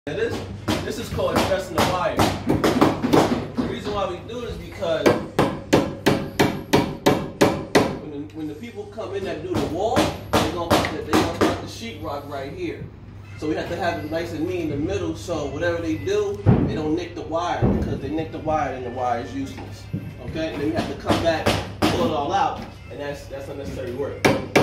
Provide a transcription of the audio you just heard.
Now this is called stressing the wire. The reason why we do this is because when the people come in that do the wall, they're gonna put the sheetrock right here. So we have to have it nice and neat in the middle, so whatever they do, they don't nick the wire, because they nick the wire, then the wire is useless. Okay? And then we have to come back, pull it all out, and that's unnecessary work.